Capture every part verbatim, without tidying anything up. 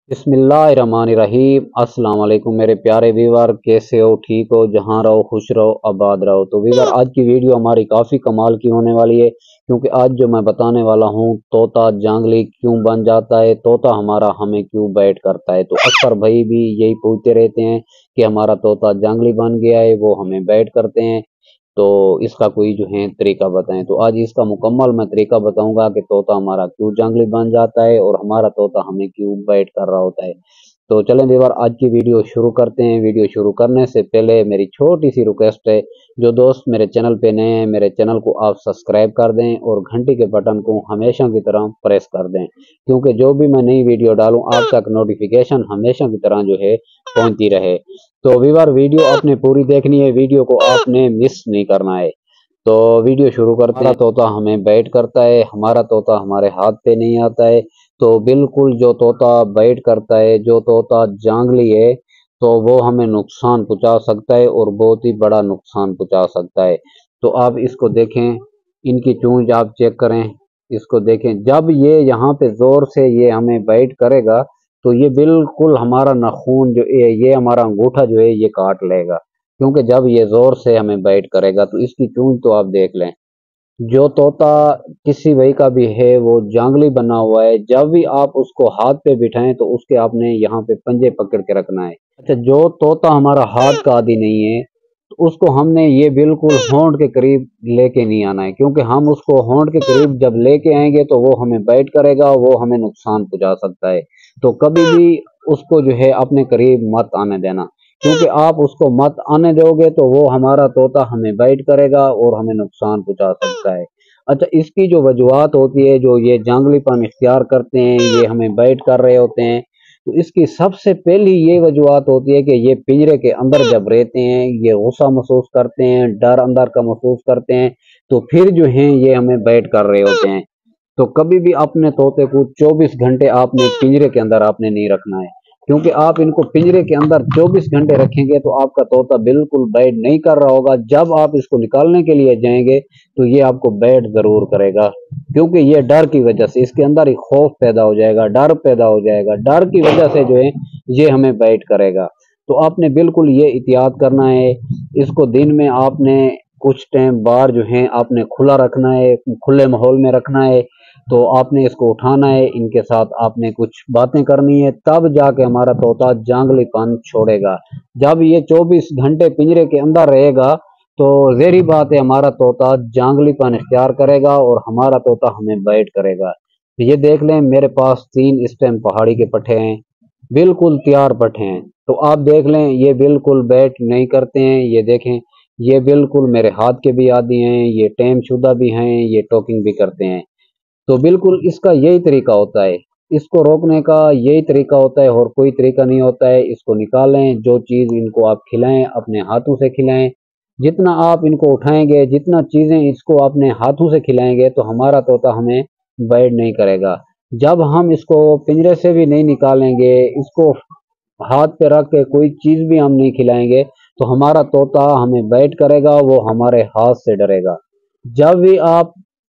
बिस्मिल्लाहिर्रहमानिर्रहीम। अस्सलाम वालेकुम मेरे प्यारे व्यूवर, कैसे हो? ठीक हो? जहाँ रहो खुश रहो, आबाद रहो। तो व्यूवर, आज की वीडियो हमारी काफ़ी कमाल की होने वाली है, क्योंकि आज जो मैं बताने वाला हूँ, तोता जांगली क्यों बन जाता है, तोता हमारा हमें क्यों बैट करता है। तो अक्सर भाई भी यही पूछते रहते हैं कि हमारा तोता जांगली बन गया है, वो हमें बैट करते हैं, तो इसका कोई जो है तरीका बताएं। तो आज इसका मुकम्मल मैं तरीका बताऊंगा कि तोता हमारा क्यों जंगली बन जाता है और हमारा तोता हमें क्यों बाइट कर रहा होता है। तो चलें व्यूअर, आज की वीडियो शुरू करते हैं। वीडियो शुरू करने से पहले मेरी छोटी सी रिक्वेस्ट है, जो दोस्त मेरे चैनल पे नए हैं, मेरे चैनल को आप सब्सक्राइब कर दें और घंटी के बटन को हमेशा की तरह प्रेस कर दें, क्योंकि जो भी मैं नई वीडियो डालूं आप तक नोटिफिकेशन हमेशा की तरह जो है पहुंचती रहे। तो व्यूअर, वीडियो आपने पूरी देखनी है, वीडियो को आपने मिस नहीं करना है। तो वीडियो शुरू करते हैं। हमारा तोता हमें बैट करता है, हमारा तोता हमारे हाथ पे नहीं आता है। तो बिल्कुल जो तोता बैट करता है, जो तोता जांगली है, तो वो हमें नुकसान पहुंचा सकता है और बहुत ही बड़ा नुकसान पहुंचा सकता है। तो आप इसको देखें, इनकी चूंज आप चेक करें, इसको देखें। जब ये यहाँ पे जोर से ये हमें बैट करेगा, तो ये बिल्कुल हमारा नाखून जो है, ये हमारा अंगूठा जो है ये काट लेगा, क्योंकि जब ये जोर से हमें बाइट करेगा। तो इसकी चूंज तो आप देख लें। जो तोता किसी भाई का भी है वो जांगली बना हुआ है, जब भी आप उसको हाथ पे बिठाएं तो उसके आपने यहाँ पे पंजे पकड़ के रखना है। अच्छा, जो तोता हमारा हाथ का आदी नहीं है, तो उसको हमने ये बिल्कुल होंठ के करीब लेके नहीं आना है, क्योंकि हम उसको होंठ के करीब जब लेके आएंगे तो वो हमें बाइट करेगा, वो हमें नुकसान पहुंचा सकता है। तो कभी भी उसको जो है अपने करीब मत आने देना, क्योंकि आप उसको मत आने दोगे तो वो हमारा तोता हमें बाइट करेगा और हमें नुकसान पहुंचा सकता है। अच्छा, इसकी जो वजूहत होती है, जो ये जांगलीपन इख्तियार करते हैं, ये हमें बाइट कर रहे होते हैं, तो इसकी सबसे पहली ये वजूहत होती है कि ये पिंजरे के अंदर जब रहते हैं, ये गुस्सा महसूस करते हैं, डर अंदर का महसूस करते हैं, तो फिर जो है ये हमें बाइट कर रहे होते हैं। तो कभी भी अपने तोते को चौबीस घंटे आपने पिंजरे के अंदर आपने नहीं रखना है, क्योंकि आप इनको पिंजरे के अंदर चौबीस घंटे रखेंगे तो आपका तोता बिल्कुल बैट नहीं कर रहा होगा। जब आप इसको निकालने के लिए जाएंगे तो ये आपको बैट जरूर करेगा, क्योंकि ये डर की वजह से इसके अंदर एक खौफ पैदा हो जाएगा, डर पैदा हो जाएगा, डर की वजह से जो है ये हमें बैट करेगा। तो आपने बिल्कुल ये एहतियात करना है। इसको दिन में आपने कुछ टाइम बाहर जो है आपने खुला रखना है, खुले माहौल में रखना है। तो आपने इसको उठाना है, इनके साथ आपने कुछ बातें करनी है, तब जाके हमारा तोता जांगलीपन छोड़ेगा। जब ये चौबीस घंटे पिंजरे के अंदर रहेगा तो ज़ाहिर बात है हमारा तोता जांगलीपन इख्तियार करेगा और हमारा तोता हमें बाइट करेगा। ये देख लें, मेरे पास तीन इस टाइम पहाड़ी के पट्ठे हैं, बिल्कुल तैयार पट्ठे हैं। तो आप देख लें, ये बिल्कुल बैट नहीं करते हैं। ये देखें, ये बिल्कुल मेरे हाथ के भी आदी हैं, ये टेम शुदा भी हैं, ये टॉकिंग भी करते हैं। तो बिल्कुल इसका यही तरीका होता है, इसको रोकने का यही तरीका होता है, और कोई तरीका नहीं होता है। इसको निकालें, जो चीज़ इनको आप खिलाएं अपने हाथों से खिलाएं। जितना आप इनको उठाएंगे, जितना चीज़ें इसको अपने हाथों से खिलाएंगे, तो हमारा तोता हमें बैड नहीं करेगा। जब हम इसको पिंजरे से भी नहीं निकालेंगे, इसको हाथ पे रख के कोई चीज़ भी हम नहीं खिलाएंगे, तो हमारा तोता हमें बैट करेगा, वो हमारे हाथ से डरेगा। जब भी आप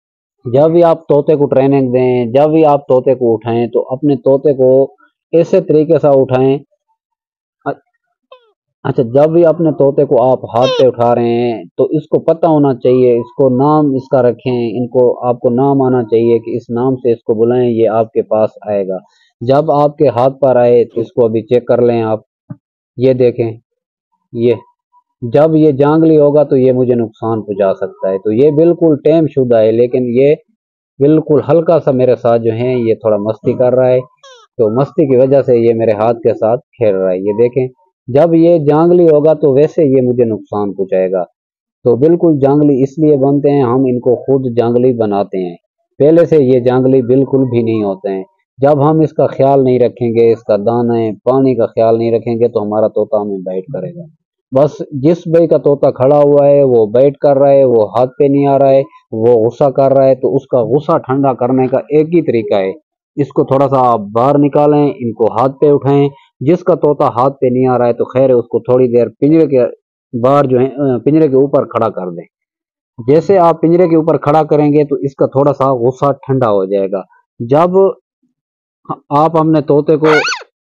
जब भी आप तोते को ट्रेनिंग दें, जब भी आप तोते को उठाएं, तो अपने तोते को ऐसे तरीके से उठाएं। अ- अच्छा, जब भी अपने तोते को आप हाथ पे उठा रहे हैं तो इसको पता होना चाहिए, इसको नाम इसका रखें, इनको आपको नाम आना चाहिए कि इस नाम से इसको बुलाएं, ये आपके पास आएगा। जब आपके हाथ पर आए तो इसको अभी चेक कर लें आप। ये देखें, ये जब ये जांगली होगा तो ये मुझे नुकसान पहुंचा सकता है। तो ये बिल्कुल टेम शुदा है, लेकिन ये बिल्कुल हल्का सा मेरे साथ जो है ये थोड़ा मस्ती कर रहा है, तो मस्ती की वजह से ये मेरे हाथ के साथ खेल रहा है। ये देखें, जब ये जांगली होगा तो वैसे ये मुझे नुकसान पहुंचाएगा। तो बिल्कुल जांगली इसलिए बनते हैं, हम इनको खुद जांगली बनाते हैं, पहले से ये जांगली बिल्कुल भी नहीं होते हैं। जब हम इसका ख्याल नहीं रखेंगे, इसका दाने पानी का ख्याल नहीं रखेंगे, तो हमारा तोता हमें बाइट करेगा। बस जिस भाई का तोता खड़ा हुआ है वो बैठ कर रहा है, वो हाथ पे नहीं आ रहा है, वो गुस्सा कर रहा है, तो उसका गुस्सा ठंडा करने का एक ही तरीका है, इसको थोड़ा सा आप बाहर निकालें, इनको हाथ पे उठाएं। जिसका तोता हाथ पे नहीं आ रहा है तो खैर उसको थोड़ी देर पिंजरे के बाहर जो है अ, पिंजरे के ऊपर खड़ा कर दें। जैसे आप पिंजरे के ऊपर खड़ा करेंगे तो इसका थोड़ा सा गुस्सा ठंडा हो जाएगा। जब आप अपने तोते को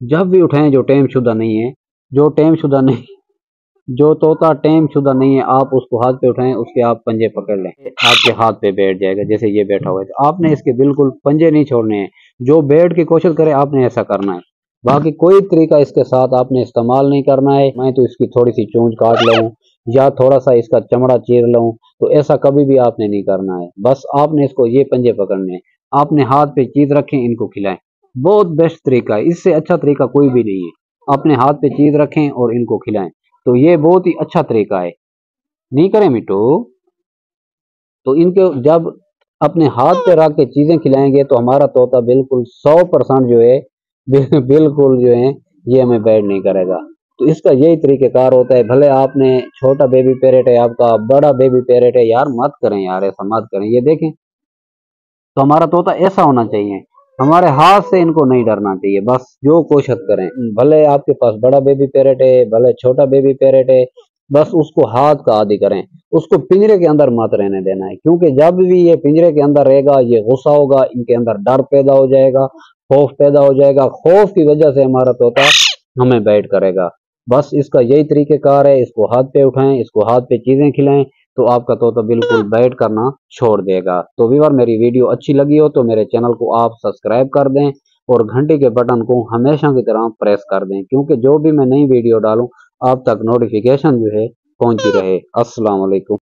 जब भी उठाएं जो टेम शुदा नहीं है, जो टेम शुदा नहीं जो तोता टेम शुदा नहीं है, आप उसको हाथ पे उठाएं, उसके आप पंजे पकड़ लें, आपके हाथ पे बैठ जाएगा। जैसे ये बैठा हुआ है तो आपने इसके बिल्कुल पंजे नहीं छोड़ने हैं। जो बैठ की कोशिश करे आपने ऐसा करना है। बाकी कोई तरीका इसके साथ आपने इस्तेमाल नहीं करना है। मैं तो इसकी थोड़ी सी चूंज काट लूँ या थोड़ा सा इसका चमड़ा चीर लूँ, तो ऐसा कभी भी आपने नहीं करना है। बस आपने इसको ये पंजे पकड़ने हैं, आपने हाथ पे चीज रखें, इनको खिलाएं। बहुत बेस्ट तरीका है, इससे अच्छा तरीका कोई भी नहीं है। अपने हाथ पे चीज रखें और इनको खिलाएं, तो ये बहुत ही अच्छा तरीका है। नहीं करें मिट्टू? तो इनके जब अपने हाथ पे रख के चीजें खिलाएंगे तो हमारा तोता बिल्कुल सौ परसेंट जो है बिल- बिल्कुल जो है ये हमें बैड नहीं करेगा। तो इसका यही तरीकेकार होता है। भले आपने छोटा बेबी पैरेट है, आपका बड़ा बेबी पैरेट है, यार मत करें यार, ऐसा मत करें। ये देखें, तो हमारा तोता ऐसा होना चाहिए, हमारे हाथ से इनको नहीं डरना चाहिए। बस जो कोशिश करें, भले आपके पास बड़ा बेबी पैरेट है, भले छोटा बेबी पैरेट है, बस उसको हाथ का आदी करें। उसको पिंजरे के अंदर मत रहने देना है, क्योंकि जब भी ये पिंजरे के अंदर रहेगा ये गुस्सा होगा, इनके अंदर डर पैदा हो जाएगा, खौफ पैदा हो जाएगा। खौफ की वजह से हमारा तोता हमें बैट करेगा। बस इसका यही तरीकेकार है, इसको हाथ पे उठाएं, इसको हाथ पे चीजें खिलाएं, तो आपका तोता बिल्कुल बैट करना छोड़ देगा। तो व्यूअर, मेरी वीडियो अच्छी लगी हो तो मेरे चैनल को आप सब्सक्राइब कर दें और घंटी के बटन को हमेशा की तरह प्रेस कर दें, क्योंकि जो भी मैं नई वीडियो डालूं आप तक नोटिफिकेशन जो है पहुंची रहे। अस्सलाम वालेकुम।